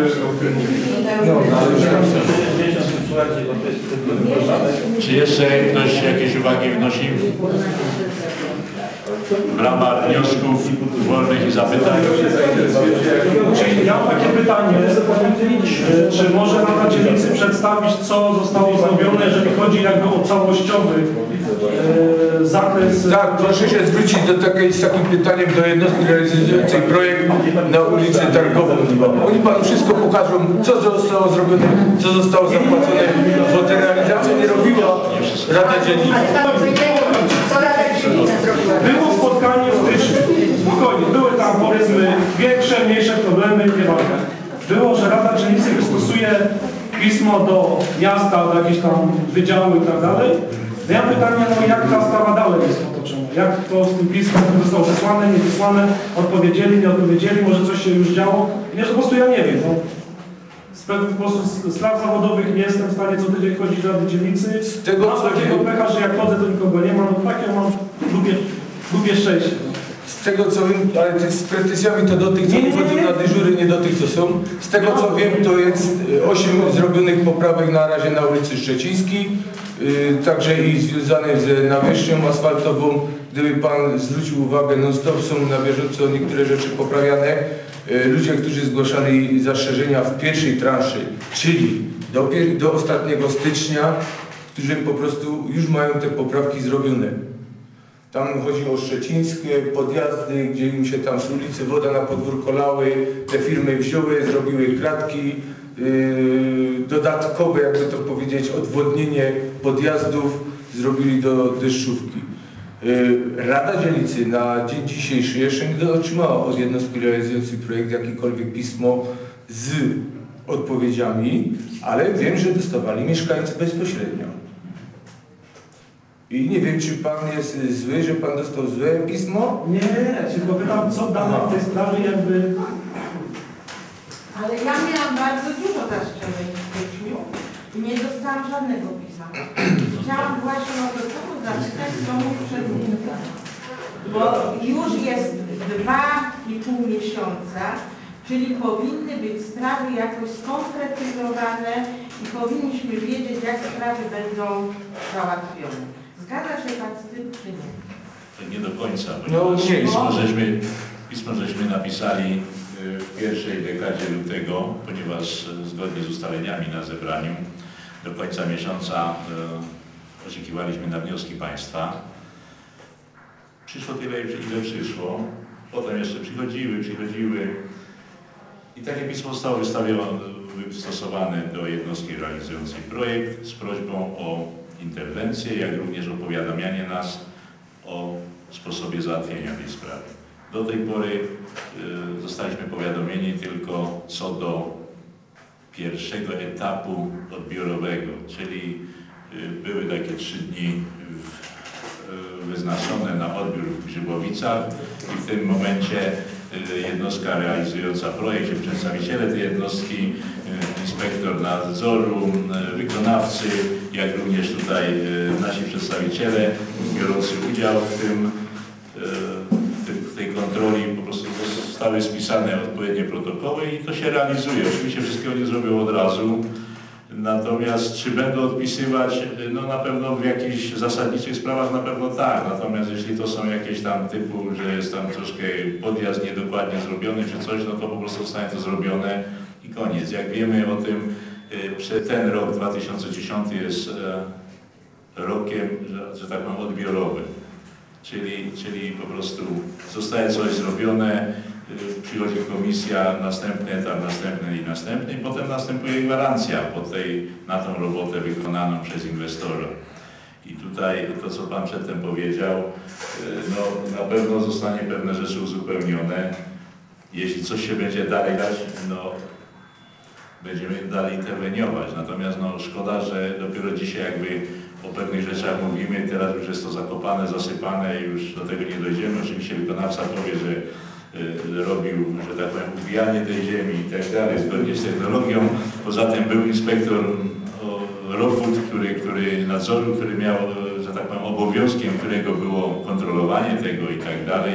Czy jeszcze ktoś jakieś uwagi wnosi? W ramach wniosków wolnych i zapytań. Ja mam takie pytanie, czy może Rada Dzielnicy przedstawić, co zostało zrobione, jeżeli chodzi jakby o całościowy zakres... Tak, proszę się zwrócić z takim pytaniem do jednostki realizującej projekt na ulicy Targową. Oni Panu wszystko pokażą, co zostało zrobione, co zostało zapłacone, bo tę realizację nie robiła Rada Dzielnicy. Co Rada Dzielnicy zrobiła? Było spotkanie w styczniu, spokojnie, były tam powiedzmy większe, mniejsze problemy, nieważne. Było, że Rada Dzielnicy wystosuje pismo do miasta, do jakichś tam wydziału i tak dalej. No ja pytanie, no jak ta sprawa dalej jest potoczona? Jak to z tym pismem zostało wysłane, nie wysłane, odpowiedzieli, nie odpowiedzieli, może coś się już działo? Nie, że po prostu ja nie wiem. No. Po prostu spraw zawodowych nie jestem w stanie co tydzień chodzić do Rady Dzielnicy. Mam takiego pecha, że jak chodzę, to nikogo nie ma. No takie mam lubię szczęście. Z tego co wiem, ale z pretensjami to do tych, co chodzą na dyżury, nie do tych, co są. Z tego co wiem, to jest 8 zrobionych poprawek na razie na ulicy Szczecińskiej, także i związane z nawierzchnią asfaltową. Gdyby Pan zwrócił uwagę, non-stop są na bieżąco niektóre rzeczy poprawiane. Ludzie, którzy zgłaszali zastrzeżenia w pierwszej transzy, czyli do ostatniego stycznia, którzy po prostu już mają te poprawki zrobione. Tam chodzi o szczecińskie podjazdy, gdzie im się tam z ulicy woda na podwórko lały, te firmy wzięły, zrobiły kratki, dodatkowe, jakby to powiedzieć, odwodnienie podjazdów zrobili do deszczówki. Rada Dzielnicy na dzień dzisiejszy jeszcze nie otrzymała od jednostki realizującej projekt jakiekolwiek pismo z odpowiedziami, ale wiem, że dostawali mieszkańcy bezpośrednio. I nie wiem, czy Pan jest zły, że Pan dostał złe pismo? Nie, tylko pytam, co dalej w tej sprawie jakby... Ale ja miałam bardzo dużo zastrzeżeń w styczniu i nie dostałam żadnego pisma. Chciałam właśnie o to samo zapytać, co mówi przewodniczący. Bo już jest 2,5 miesiąca, czyli powinny być sprawy jakoś skonkretyzowane i powinniśmy wiedzieć, jak sprawy będą załatwione. Zgadza się Pan z tym, czy nie? To nie do końca, ponieważ pismo żeśmy napisali w pierwszej dekadzie lutego, ponieważ zgodnie z ustaleniami na zebraniu do końca miesiąca oczekiwaliśmy na wnioski Państwa. Przyszło tyle, ile przyszło. Potem jeszcze przychodziły. I takie pismo zostało wystosowane do jednostki realizującej projekt z prośbą o interwencję, jak również o powiadamianie nas o sposobie załatwienia tej sprawy. Do tej pory zostaliśmy powiadomieni tylko co do pierwszego etapu odbiorowego, czyli były takie 3 dni wyznaczone na odbiór w Grzybowicach i w tym momencie jednostka realizująca projekt, czy przedstawiciele tej jednostki, inspektor nadzoru, wykonawcy, jak również tutaj nasi przedstawiciele biorący udział w tej kontroli, po prostu zostały spisane odpowiednie protokoły i to się realizuje. Oczywiście wszystkiego nie zrobią od razu, natomiast czy będą odpisywać, no na pewno w jakichś zasadniczych sprawach na pewno tak, natomiast jeśli to są jakieś tam typu, że jest tam troszkę podjazd niedokładnie zrobiony czy coś, no to po prostu zostanie to zrobione i koniec. Jak wiemy o tym, ten rok 2010 jest rokiem, że tak powiem, odbiorowym. Czyli po prostu zostaje coś zrobione, przychodzi komisja, następny etap, następny i potem następuje gwarancja na tą robotę wykonaną przez inwestora. I tutaj to, co Pan przedtem powiedział, no na pewno zostanie pewne rzeczy uzupełnione. Jeśli coś się będzie dalej dać, no będziemy dalej interweniować. Natomiast no szkoda, że dopiero dzisiaj jakby o pewnych rzeczach mówimy, teraz już jest to zakopane, zasypane i już do tego nie dojdziemy. Oczywiście wykonawca powie, że robił, że tak powiem, ubijanie tej ziemi i tak dalej, zgodnie z technologią. Poza tym był inspektor Rofut, który nadzoru, który miał, że tak powiem, obowiązkiem, którego było kontrolowanie tego i tak dalej.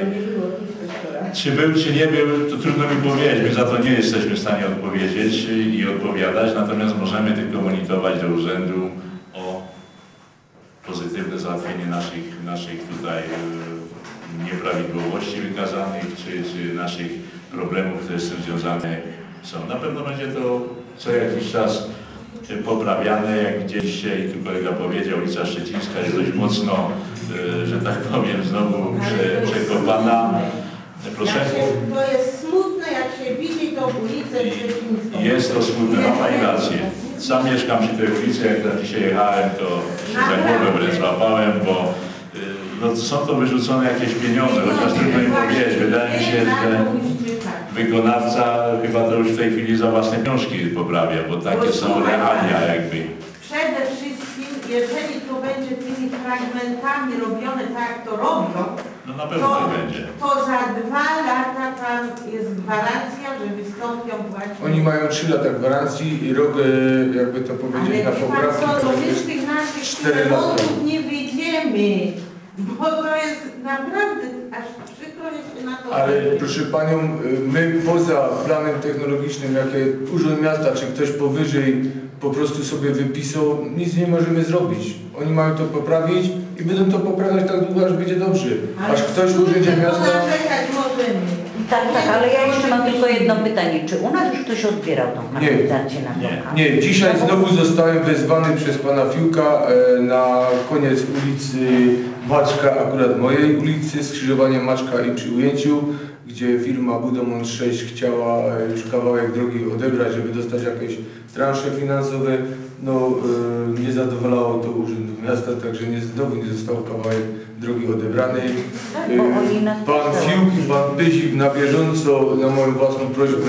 Czy był, czy nie był, to trudno mi powiedzieć. My za to nie jesteśmy w stanie odpowiedzieć i odpowiadać, natomiast możemy tylko monitorować do urzędu o pozytywne załatwienie naszych tutaj nieprawidłowości wykazanych, czy naszych problemów, które z tym związane są. Na pewno będzie to co jakiś czas poprawiane, jak widzieliście i tu kolega powiedział, ulica Szczecińska jest dość mocno, że tak powiem, znowu przekopana. Proszę? To jest smutne, jak się widzi tą ulicę Szczecińską. Jest to smutne, ma Pani rację. Sam mieszkam przy tej ulicy, jak tam dzisiaj jechałem, to się za głowę wręcz złapałem, bo no, są to wyrzucone jakieś pieniądze, chociaż trudno mi powiedzieć. Wydaje mi się, że wykonawca chyba to już w tej chwili za własne pieniążki poprawia, bo takie są realia jakby. Przede wszystkim, jeżeli to będzie tymi fragmentami robione tak, jak to robią, no na pewno to będzie. To za 2 lata tam jest gwarancja, że wystąpią właśnie. Oni mają 3 lata gwarancji i rok, jakby to powiedzieć, na poprawki. Ale my z tych naszych remontów nie wyjdziemy, bo to jest naprawdę aż przykro jest na to. Ale proszę Panią, my poza planem technologicznym, jakie Urząd Miasta czy ktoś powyżej po prostu sobie wypisał, nic nie możemy zrobić. Oni mają to poprawić i będą to poprawiać tak długo, aż będzie dobrze. Aż ktoś w Urzędzie Miasta... Tak, ale ja jeszcze mam tylko jedno pytanie. Czy u nas już ktoś odbierał tą kanalizację na to? Nie, dzisiaj znowu zostałem wezwany przez Pana Fiłka na koniec ulicy Maczka, akurat mojej ulicy, skrzyżowanie Maczka i przy Ujęciu, gdzie firma Budomont 6 chciała już kawałek drogi odebrać, żeby dostać jakieś transze finansowe. No nie zadowalało to Urzędu Miasta, także znowu nie został kawałek drogi odebrany. Pan Fiłk i Pan Pyzik na bieżąco, na moją własną prośbę,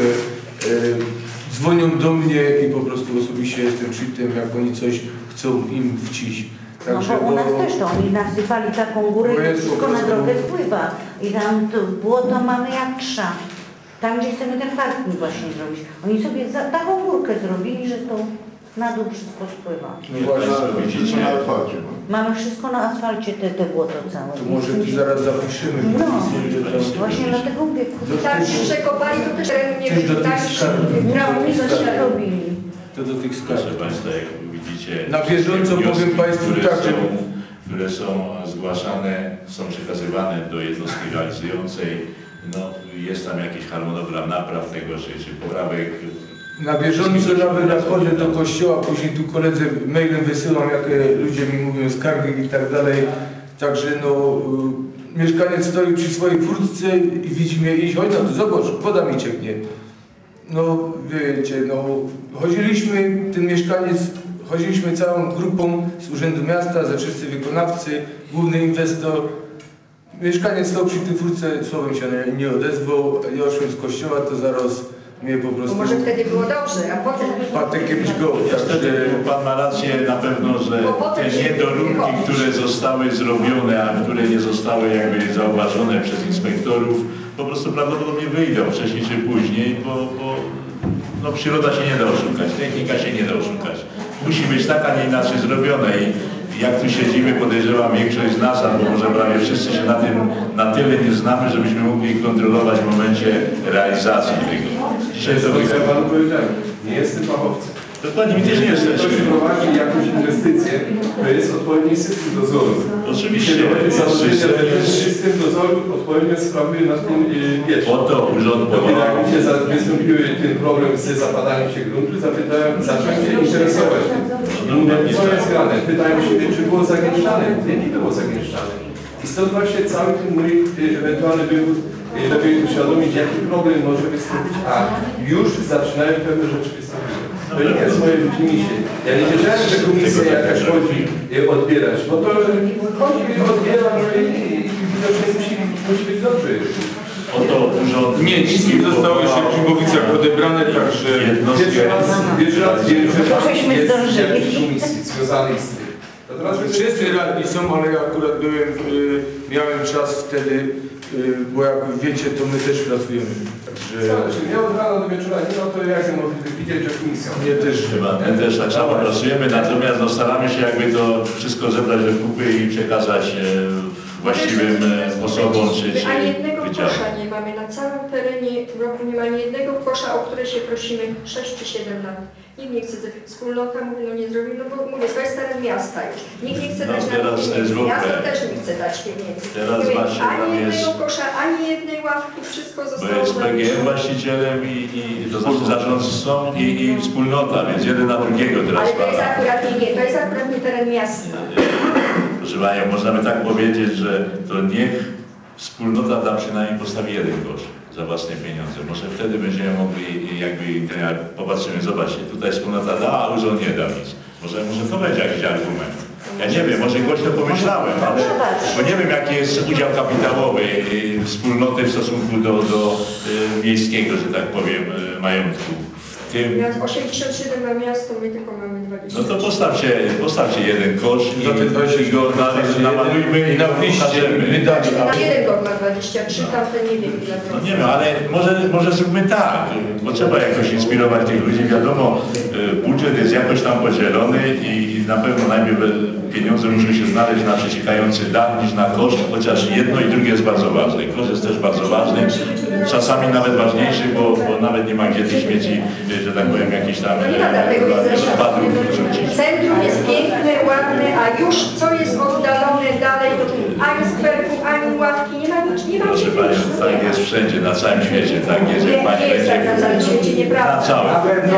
dzwonią do mnie i po prostu osobiście jestem przy tym, jak oni coś chcą im wcić. Także, no bo u nas też to, oni nasypali taką górę i wszystko na drogę wpływa. I tam to błoto mamy jak trza. Tam, gdzie chcemy ten parking właśnie zrobić. Oni sobie taką górkę zrobili, że to na dół wszystko spływa. No właśnie, widzicie na asfalcie. Mamy wszystko na asfalcie, te błoto całe. To może tu zaraz zapiszemy. No, właśnie dlatego mówię, tak przekopali, to też terenu nie wyrzucali, brałni coś robili. To do tych skarb. Proszę Państwa, jak widzicie, na bieżąco powiem Państwu tak, że które są zgłaszane, są przekazywane do jednostki realizującej. No, jest tam jakiś harmonogram napraw tego, czy poprawek. Na bieżąco nawet jak chodzę do kościoła, później tu koledze mailem wysyłam, jakie ludzie mi mówią, skargi i tak dalej. Także no, mieszkaniec stoi przy swojej furtce i widzi mnie iść, chodź no to zobacz, woda mi cieknie. No wiecie, no chodziliśmy całą grupą z Urzędu Miasta, zaczysty wykonawcy, główny inwestor. Mieszkaniec stał przy tej furce, słowem się nie odezwał. Ja szłem z kościoła, to zaraz mnie po prostu... Bo może wtedy było dobrze, a potem... Patekiem go. Wtedy pan ma rację na pewno, że te niedoróbki, które zostały zrobione, a które nie zostały jakby zauważone przez inspektorów, po prostu prawdopodobnie wyjdą wcześniej czy później, bo no, przyroda się nie da oszukać, technika się nie da oszukać. Musi być tak, a nie inaczej zrobione i jak tu siedzimy, podejrzewam większość z nas, albo może prawie wszyscy się na tyle nie znamy, żebyśmy mogli kontrolować w momencie realizacji tego. Dzisiaj to ja panu powiedziałem, nie jestem fachowcem. Dokładnie, my też nie Jeżeli jesteśmy. ktoś prowadzi jakąś inwestycję, to jest odpowiedni system dozoru. Oczywiście. System dozoru odpowiednio sprawuje nad tym wieczór. Po to urząd Dopiero jak mi się wystąpił ten problem z zapadaniem się gruntu, zacząłem się interesować tym. Co jest grane? Pytałem się, czy było zagęszczane. Nie było zagęszczane. I stąd właśnie cały ten mój ewentualny wybór, lepiej uświadomić, jaki problem może wystąpić, a już zaczynają pewne rzeczy wystąpić. To nie jest moje wykminienie. Ja nie wiedziałem, że komisja jakaś chodzi odbierać, bo to chodzi odbiera, no i widocznie musi być dobrze. Oto urząd... Nie, nic nie zostało jeszcze w Księgowicach odebrane, także... Pierwszy raz wiem, że Żeśmy jest zdążyli. jakiś komisji związanej z tym. Wszyscy radni są, ale ja akurat miałem czas wtedy, bo jak wiecie, to my też pracujemy. Także... Ja od rana do wieczora nie mam, to jak mogę widzieć, że komisja. Nie też chyba. My też tak samo pracujemy, natomiast no, staramy się jakby to wszystko zebrać do kupy i przekazać właściwym osobom czy Ani jednego wydziałom. kosza nie mamy. Na całym terenie roku nie ma ani jednego kosza, o które się prosimy 6 czy 7 lat. Nikt nie chce, wspólnota mówi, no nie zrobi, no bo mówię, to jest teren miasta już. Nikt nie chce dać teraz na to jest w ogóle. miasto też nie chce dać pieniędzy. Teraz Mówię, właśnie ani tam jednego jest- kosza, ani jednej ławki, wszystko Bo zostało jest PGM właścicielem i to znaczy zarządcą i wspólnota, więc jeden na drugiego teraz Ale to jest spada. akurat nie, to jest akurat nie teren miasta. Proszę Panią, można by tak powiedzieć, że to niech wspólnota da przynajmniej postawi jeden kosz za własne pieniądze. Może wtedy będziemy mogli jakby, jak popatrzymy, zobaczcie, tutaj wspólnota da, a urząd nie da nic. Może to będzie jakiś argument. Ja nie wiem, może głośno pomyślałem, ale bo nie wiem jaki jest udział kapitałowy wspólnoty w stosunku do miejskiego, że tak powiem, majątku. W tym, Miast 87 ma miasto, my tylko mamy 20. no to postawcie jeden kosz i go namalujmy i pokażemy. Jeden gol ma 23, tamten nie wiem ile. No nie wiem, ale może zróbmy tak, bo trzeba jakoś inspirować tych ludzi. Wiadomo, budżet jest jakoś tam podzielony i na pewno najpierw pieniądze muszą się znaleźć na przeciekający dach niż na koszt, chociaż jedno i drugie jest bardzo ważne. Koszt jest też bardzo ważny, czasami nawet ważniejszy, bo nawet nie ma gdzie tych śmieci, że tak powiem, jakieś tam No nie ma dlatego jest odpadów wyrzucić. Centrum jest piękne, ładne, a już co jest oddalone dalej, to ani skwerku, ani ławki, nie ma nic, nie ma Proszę Panią, tak jest wszędzie, na całym świecie, tak jest, jak Pani Nie jest tak na całym świecie, na nieprawda. całym.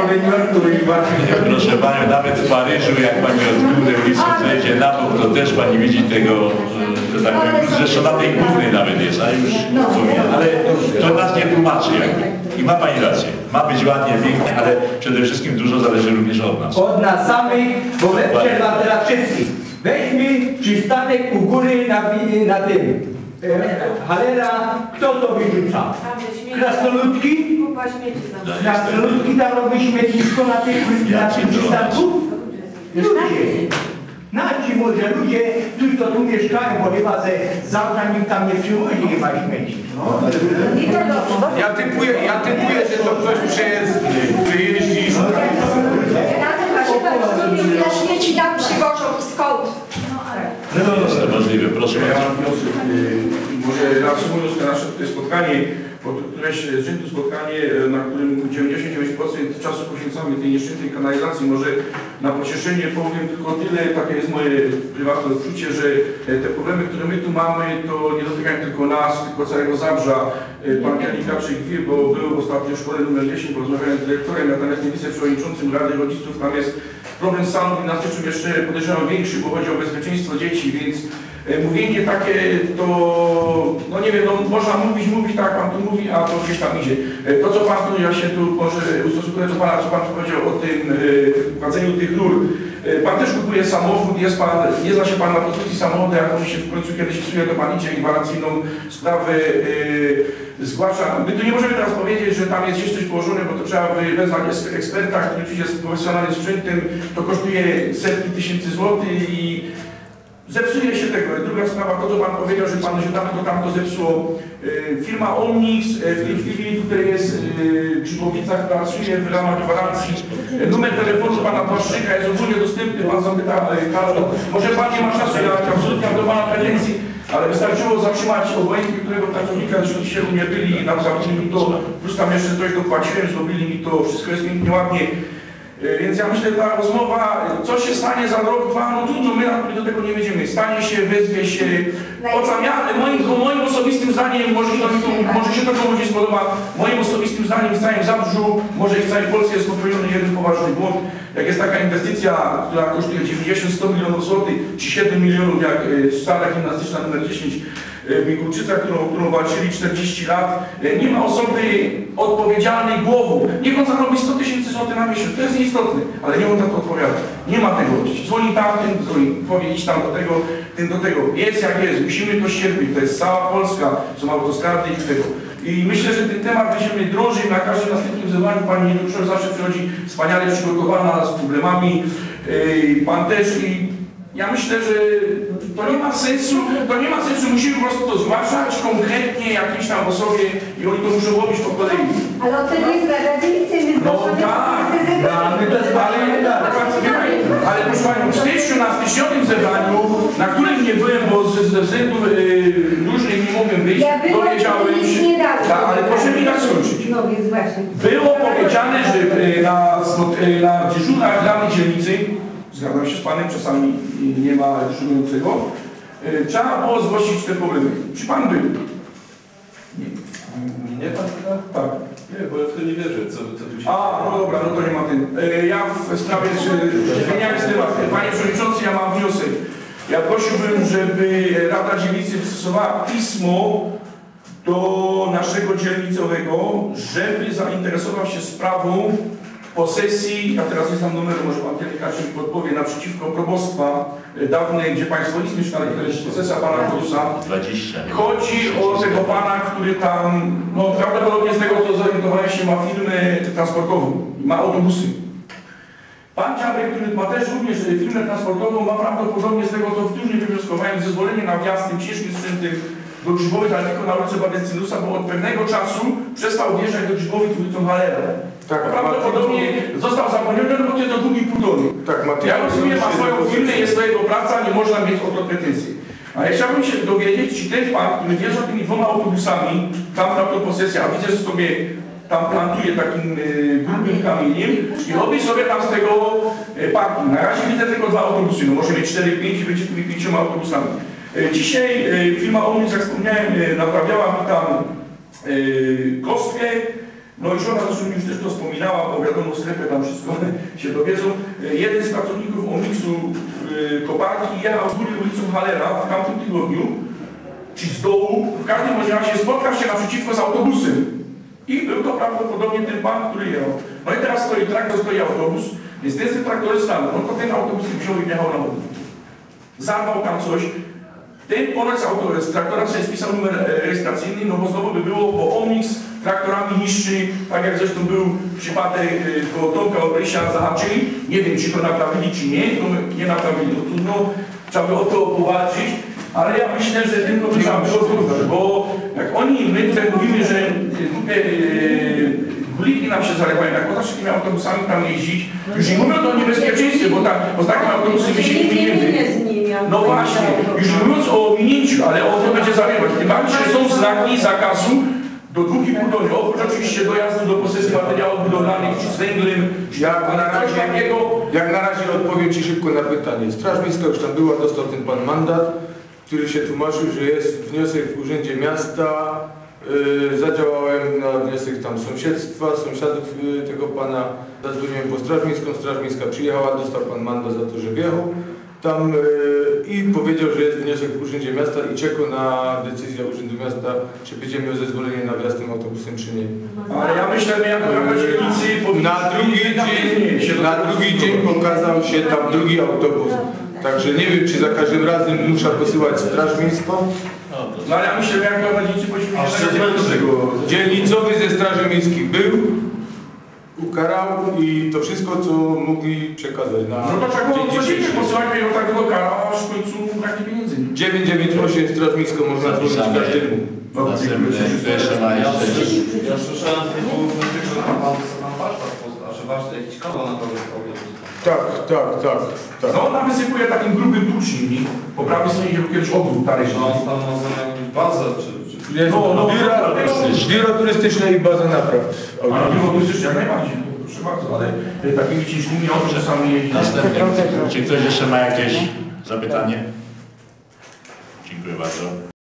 Proszę Panią, nawet w Paryżu, jak Pani od górnej ulicy zejdzie na bok, to też Pani widzi tego, że tak powiem, zresztą na tej głównej nawet jest, a już powinien, ale to nas nie tłumaczy jakby. I ma Pani rację, ma być ładnie, pięknie, ale przede wszystkim dużo zależy również od nas. Od nas samych, bo lepsze dla wszystkich. Weźmy przystanek u góry na tym. Halera, kto to wyrzuca? Krasnoludki? Krasnoludki tam robi śmietnisko na tym przystanku? Ludzie. Ci może ludzie, ci co tu mieszkają, bo chyba ze zawsze nikt tam nie przywozi, nie ma śmieci. Ja typuję, że to ktoś przyjeździ. Na śmieci nam przywożą i skąd? No jest to możliwe, proszę Ja bardzo. mam wniosek, może reasumując to nasze tutaj spotkanie, bo to któreś z rzędu spotkanie, na którym 99% czasu poświęcamy tej nieszczęsnej kanalizacji. Może na pocieszenie powiem tylko tyle, takie jest moje prywatne odczucie, że te problemy, które my tu mamy, to nie dotykają tylko nas, tylko całego Zabrza. Pan Kiernik raczej wie, bo był ostatnio w szkole numer 10, porozmawiałem z dyrektorem, natomiast nie wiceprzewodniczącym Rady Rodziców. Tam jest problem z salą gimnastyczną jeszcze podejrzewam większy, bo chodzi o bezpieczeństwo dzieci, więc mówienie takie, to no nie wiem, no można mówić tak jak Pan tu mówi, a to gdzieś tam idzie. To co Pan tu, ja się tu może ustosunkuję do Pana, co Pan powiedział o tym płaceniu tych rur. Pan też kupuje samochód, nie zna się Pan na konstrukcji samochodu, jak może się w końcu kiedyś wsuje, to Pan idzie i gwarancyjną sprawę zgłasza. My tu nie możemy teraz powiedzieć, że tam jest gdzieś coś położone, bo to trzeba wezwać eksperta, który oczywiście jest profesjonalnym sprzętem, to kosztuje setki tysięcy złotych i zepsuje się tego. Druga sprawa, to co Pan powiedział, że Pan się tamto zepsuło. Firma Omnix w tej chwili tutaj jest przy Głowicach, pracuje w ramach gwarancji. Numer telefonu Pana Błaszczyka jest ogólnie dostępny, Pan zapyta, Karol, może Pan nie ma czasu, ja absolutnie mam do Pana pretensji, ale wystarczyło zatrzymać obojętnie którego pracownika, zresztą dzisiaj u mnie byli i nam zapłacili mi to, plus tam jeszcze coś dopłaciłem, zrobili mi to, wszystko jest pięknie, ładnie. Więc ja myślę, że ta rozmowa, co się stanie za rok, dwa, no trudno, my do tego nie będziemy. Stanie się, wezwie się, moim osobistym zdaniem, może się to komuś nie spodoba, moim osobistym zdaniem w całym Zabrzu, może i w całej Polsce jest popełniony jeden poważny błąd. Jak jest taka inwestycja, która kosztuje 90-100 milionów złotych, czy 7 milionów, jak sala gimnastyczna numer 10, w Mikulczycach, którą walczyli 40 lat, nie ma osoby odpowiedzialnej głową. Niech on zarobi 100 000 złotych na miesiąc, to jest nieistotne, ale nie on za to odpowiada. Nie ma tego. Dzwoni tam, ten dzwoni, powie iść tam do tego, ten do tego. Jest jak jest, musimy to ścierpieć, to jest cała Polska, są autostrady i tego. I myślę, że ten temat będziemy drążyć na każdym następnym zebraniu. Pani doktor zawsze przychodzi wspaniale przygotowana, z problemami, Pan też i ja myślę, że to nie ma sensu, musimy po prostu to zgłaszać konkretnie jakiejś tam osobie i oni to muszą robić po kolei. Ale od tego jest gradzicy, no tak, ale proszę Panią, w styczniu na styczniowym zebraniu, na którym nie byłem, bo ze względów różnych nie mogłem wyjść, dowiedziałem się, ale proszę mi tak skończyć. No więc właśnie. Było powiedziane, że na dyżurach Rady Dzielnicy, zgadzam się z Panem, czasami nie ma dyżurującego, trzeba było zgłosić te problemy. Czy Pan był? Nie Pan chyba? Tak. Nie, bo ja w to nie wierzę, co tu się... No dobra, no to nie ma tym. Ja w sprawie zmieniamy temat. Panie Przewodniczący, ja mam wniosek. Ja prosiłbym, żeby Rada Dzielnicy wystosowała pismo do naszego dzielnicowego, żeby zainteresował się sprawą posesji, ja teraz nie znam numeru, może Pan Kielikaczy mi podpowie, naprzeciwko probostwa dawnej, gdzie Państwo nic mieszkali, to jest posesja Pana Korusa. 20. Chodzi o tego Pana, który tam, no prawdopodobnie z tego co zorientowałem się, ma firmę transportową, ma autobusy. Pan Dziadek, który ma też również firmę transportową, ma prawdopodobnie z tego co wtórnie wywnioskowałem zezwolenie na wjazd tym ciężkim sprzętem do Grzybowic, ale tylko na ulicy Badestynusa, bo od pewnego czasu przestał wjeżdżać do Grzybowic ulicą Halera. Tak, prawdopodobnie został zapomniany, no bo to jest do 2,5 tony. Tak, ja rozumiem, ma swoją firmę, jest swojego praca, nie można mieć o to pretensji. Ale chciałbym się dowiedzieć, czy ten pan, który wjeżdża tymi 2 autobusami, tam na tą posesję, a widzę, że sobie tam plantuje takim grubym kamieniem i robi sobie tam z tego parking. Na razie widzę tylko 2 autobusy, no może mieć 4-5 i będzie tymi 5 autobusami. Dzisiaj firma Omnix, jak wspomniałem, naprawiała mi tam kostkę. No i żona zresztą już też to wspominała, bo wiadomo, w sklepie tam wszystko się dowiedzą. Jeden z pracowników Omnixu koparki jechał z góry ulicą Halera w tamtym tygodniu, czy z dołu, w każdym razie spotkał się naprzeciwko z autobusem. I był to prawdopodobnie ten pan, który jechał. No i teraz stoi traktor, stoi autobus, więc ten traktorysta, no to ten autobus wziął i jechał na chodnik. Zarwał tam coś. Ten ponoć z traktora sobie spisał numer rejestracyjny, no bo znowu by było, bo Omnix traktorami niszczy, tak jak zresztą był przypadek do Tomka Obrysia zahaczyli. Nie wiem, czy to naprawili, czy nie, to nie naprawili, no trudno, trzeba by o to powalczyć, ale ja myślę, że tym trzeba było trudno, bo jak my tutaj mówimy, że guliki nam się zalewają, jak poza takimi autobusami tam jeździć, już nie mówią o niebezpieczeństwie, bo z takim autobusem my się nie miniemy. No właśnie, już nie mówiąc o minięciu, ale o to będzie zalewać. Tym bardziej, że są znaki zakazu do 2,5 tony, oprócz oczywiście dojazdu do posesji materiałów budowlanych, czy z węglem, czy jak na razie odpowiem Ci szybko na pytanie. Straż Miejska już tam była, dostał ten pan mandat, który się tłumaczył, że jest wniosek w Urzędzie Miasta. Zadziałałem na wniosek tam sąsiadów tego pana, zadzwoniłem po Straż Miejską, Straż Miejska przyjechała, dostał pan mandat za to, że wjechał. Tam I powiedział, że jest wniosek w Urzędzie Miasta i czeka na decyzję Urzędu Miasta, czy będzie miał zezwolenie na wjazd tym autobusem, czy nie. Ale ja myślę, że jako dzielnicy Na drugi dzień pokazał się tam drugi autobus. Także nie wiem, czy za każdym razem muszę posyłać Straż Miejską. No ale ja myślę, że jako dzielnicy powinniśmy Dzielnicowy ze Straży Miejskiej był, ukarał i to wszystko, co mogli przekazać na no to tak było dzień codziennie, dzisiejszy. posyłać mnie do takiego kara, aż w końcu braknie pieniędzy. 998 Straż Miejską można złożyć każdemu. Kto jeszcze ma jeszcze? Ja słyszałem tylko że pan warsztat pozna, że warsztat jakiś kanał na to Tak. No on tam wysypuje takim grubym tucznym, po prawej stronie był kiedyś ogród dalej. No on tam ma jakąś bazę, czy... Jest biuro turystyczne i baza napraw. Ale biuro turystyczne jak najbardziej, proszę bardzo, ale takimi ciężkimi czasami jeździ. Następny. Czy ktoś jeszcze ma jakieś zapytanie? Dziękuję bardzo.